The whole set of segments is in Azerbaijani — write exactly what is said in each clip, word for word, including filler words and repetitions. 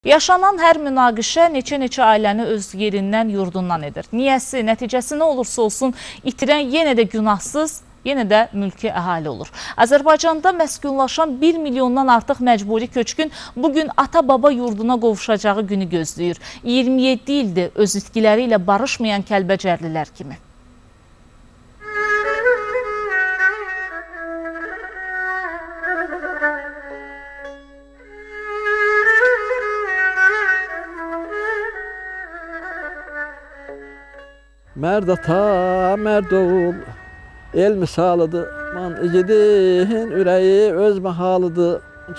Yaşanan hər münaqişə neçə-neçə ailəni öz yerindən, yurdundan edir. Niyəsi, nəticəsi nə olursa olsun, itirən yenə də günahsız, yenə də mülki əhali olur. Azərbaycanda məskunlaşan bir milyondan artıq məcburi köçkün bugün ata-baba yurduna qovuşacağı günü gözləyir. iyirmi yeddi ildir öz itkiləri ilə barışmayan Kəlbəcərlilər kimi. Mərd ata, mərd oğul, el misalıdır. Man igidin ürəyi öz mahalıdır.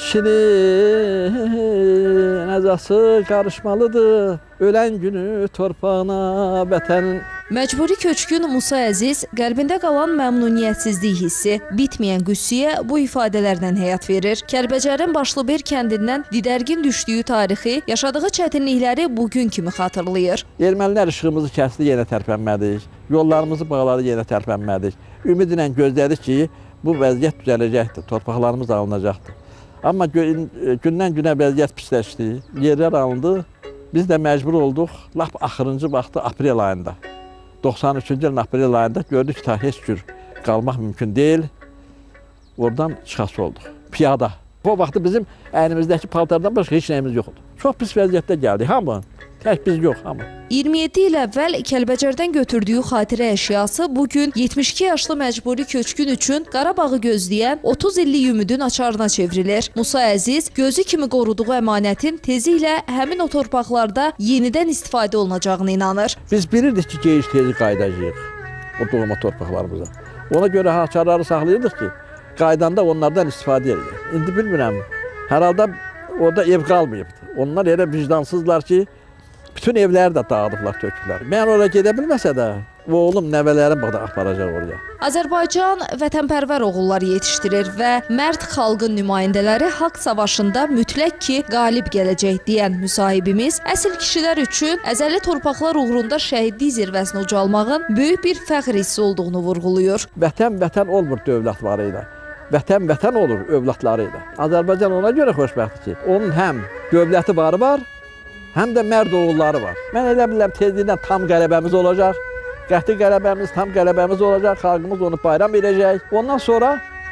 Kişinin əzası qarışmalıdır. Ölən günü torpağına, vətənin. Məcburi köçkün Musa Əziz qəlbində qalan məmnuniyyətsizlik hissi, bitməyən qüssiyə bu ifadələrlə həyat verir. Kəlbəcərin Başlıbel kəndindən didərgin düşdüyü tarixi, yaşadığı çətinlikləri bugün kimi xatırlayır. Ermənilər işığımızı kəsdi, yenə tərpənmədik. Yollarımızı bağladı, yenə tərpənmədik. Ümidlə gözlədik ki, bu vəziyyət düzələcəkdir, torpaqlarımız alınacaqdır. Amma gündən günə vəziyyət pisləşdi, yerlər alındı. Biz də məcbur olduq, lap axırıncı vaxtı aprel ayında. doxsan üçüncü ilin aprel ayında gördük ki, heç cür qalmaq mümkün deyil. Oradan çıxası olduq. Piyada. Bu vaxtı bizim əynimizdəki paltardan başqa heç nəyimiz yoxdur. Çox pis vəziyyətdə gəldik, hamı. Tək biz yox, hamı. iyirmi yeddi il əvvəl Kəlbəcərdən götürdüyü xatirə əşyası bugün yetmiş iki yaşlı məcburi köçkün üçün Qarabağı gözləyən otuz illik ümidin açarına çevrilir. Musa Əziz gözü kimi qoruduğu əmanətin tezliklə həmin o torpaqlarda yenidən istifadə olunacağına inanır. Biz bilirdik ki, geyiş tezi qaydacağıq o doğma torpaqlarımıza. Ona görə haçarları saxlayırdıq ki, qaydanda onlardan istifadə edilir. İndi bilmirəm, hər halda orada ev qalmayıbdır. Onlar elə vicdansızlar ki, bütün evləri də dağıdıblar, töküblər. Mən oraya gedə bilməsə də, oğlum, nəvələrim burada aparacaq oraya. Azərbaycan vətənpərvər oğullar yetişdirir və mərd xalqın nümayəndələri haqq savaşında mütləq ki, qalib gələcək deyən müsahibimiz əsl kişilər üçün əzəli torpaqlar uğrunda şəhidlik zirvəsinə ucalmağın böyük bir fəxr hissi olduğunu vurğulayır. Vətən vətən olmur dövlətləri ilə. Vətən vətən olur övladları ilə. Azərbaycan ona görə xoşbəxtdir ki, onun həm dövləti varı var, həm də mərd oğulları var. Mən elə bilirəm tezliklə tam qələbəmiz olacaq. Qəti qələbəmiz, tam qələbəmiz olacaq. Xalqımız onu bayram edəcək. Ondan sonra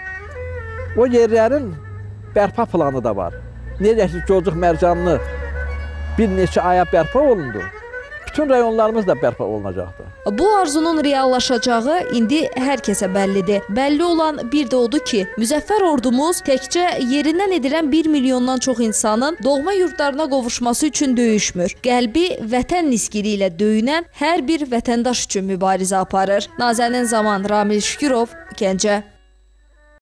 o yerlərin bərpa planı da var. Necə ki, Cocuq Mərcanlı bir neçə aya bərpa olundu. Bütün rayonlarımız da bərpa olunacaqdır. Bu arzunun reallaşacağı indi hər kəsə bəllidir. Bəlli olan bir də odur ki, müzəffər ordumuz təkcə yerindən edilən bir milyondan çox insanın doğma yurdlarına qovuşması üçün döyüşmür. Qəlbi vətən niskili ilə döyünən hər bir vətəndaş üçün mübarizə aparır. Nazənin Zaman, Ramil Şükürov, Gəncə.